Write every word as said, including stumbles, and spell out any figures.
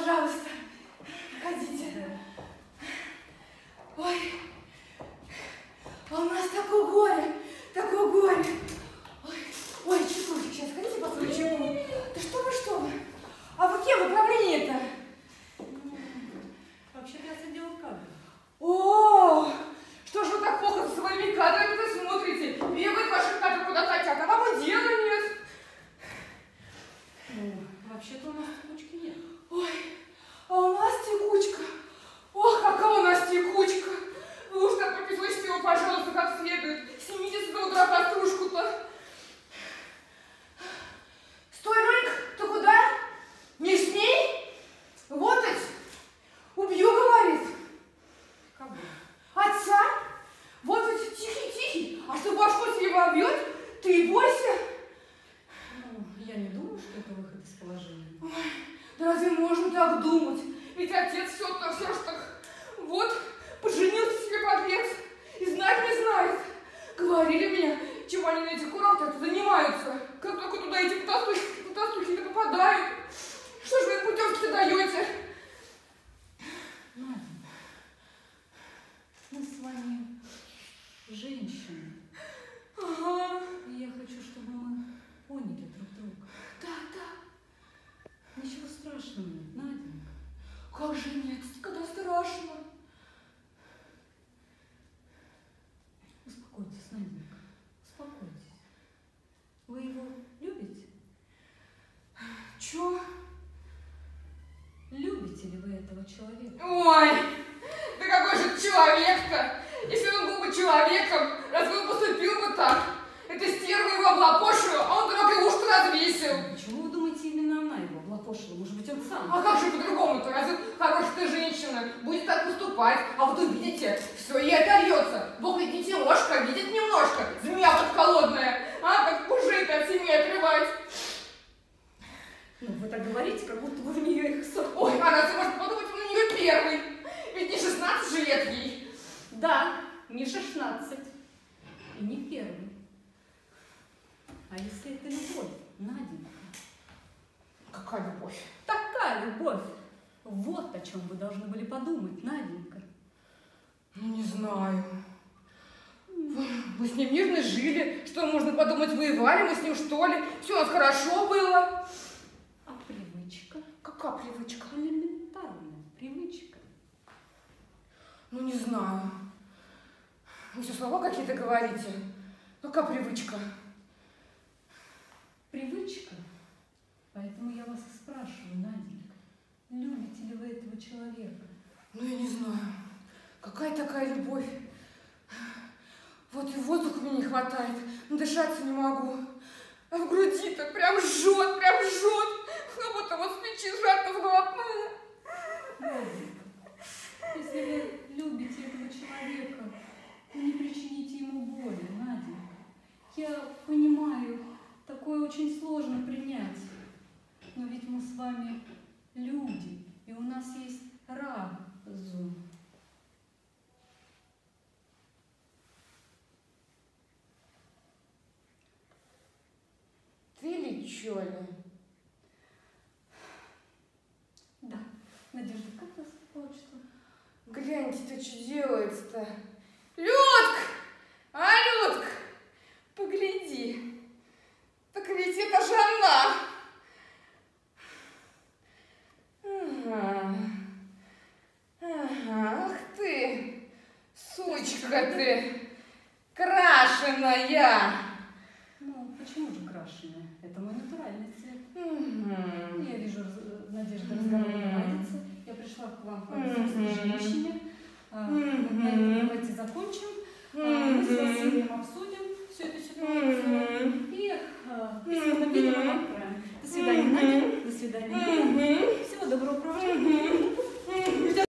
Пожалуйста, проходите. Ой, а у нас такое горе, такое горе. Ой, ой, чекушек, сейчас ходите по свою чеку. Да что вы, что вы? А вы кем в управлении-то? Вообще-то я сидела в кадре. О, что ж вы так плохо со своими кадрами-то смотрите? Бегают ваши кадры куда хотят, а вам и дела нет. Ну, вообще-то у нас текучки нет. Ой, а у нас текучка. Ох, какая у нас текучка. Вы уж так прописывайте его, пожалуйста, как следует. Снимите с утра кострушку-то. Стой, Ленька, ты куда? Не смей? Вот ведь. Убью, говорит. Кого? Отца? Вот ведь тихий-тихий. А что башку себе вобьет, ты и бойся. Ну, я не думаю, что это выход из положения. Ой, да разве можно так думать? Ведь отец все-то, все ж так, вот, поженился себе подлец и знать не знает. Говорили мне, чем они на этих курортах занимаются. Как только туда эти потастухи, потастухи-то попадают. Что ж вы им путевки-то даете? Надя, мы с вами женщины. Ага. И я хочу, чтобы мы поняли друг друга. Да, да. Ничего страшного нет, Наденька. Как же нет, когда страшно. Успокойтесь, Наденька, успокойтесь. Вы его любите? Чё? Любите ли вы этого человека? Ой, да какой же человек-то? Если он был бы человеком, разве он поступил бы так? Это стерва его облапошила, а он дурак и уши развесил. Почему вы думаете, именно она его облапошила? Может быть, он сам? А как же по-другому-то? Разве хорошая женщина будет так поступать? А вот увидите, все ей отольется. Бог ведь не тележка, видит немножко. Змея подколодная. А, как мужик от семьи отрывать. Ну, вы так говорите, как будто вы в нее их ссор. Ой, а разве можно подумать, он на нее первый? Ведь не шестнадцать же лет ей. Да, не шестнадцать. И не первый. А если это любовь, Наденька? Какая любовь? Такая любовь. Вот о чем вы должны были подумать, Наденька. Ну, не знаю. Вы с ним мирно жили. Что можно подумать, воевали мы с ним, что ли? Все у нас хорошо было. А привычка? Какая привычка? Элементарная привычка. Ну, не знаю. Вы все слова какие-то говорите. Какая привычка? Привычка? Поэтому я вас и спрашиваю, Наденька, любите ли вы этого человека? Ну, я не знаю. Какая такая любовь? Вот и воздуха мне не хватает. Дышаться не могу. А в груди-то прям жжет, прям жжет. Как будто вот с печи жарко сглотнула. Наденька, если вы любите этого человека, вы не причините ему боли, Наденька. Я понимаю, такое очень сложно принять. Но ведь мы с вами люди, и у нас есть разум. Ты ли, чё ли? Да, Надежда, как вас почту? Гляньте-то, что делается-то. Людка! А, Людка! Погляди. Так ведь это же она. Ага. Ага. Ах ты, сучка ты, крашеная. Ну, почему же крашеная? Это мой натуральный цвет. Угу. Я вижу, Надежда, разговор наладится. Я пришла к вам по взрослой женщине. А, вот на этом давайте закончим. А, мы с Василием обсудим всю эту ситуацию и а, письменным видом вам отправим. До свидания, Надя. До свидания.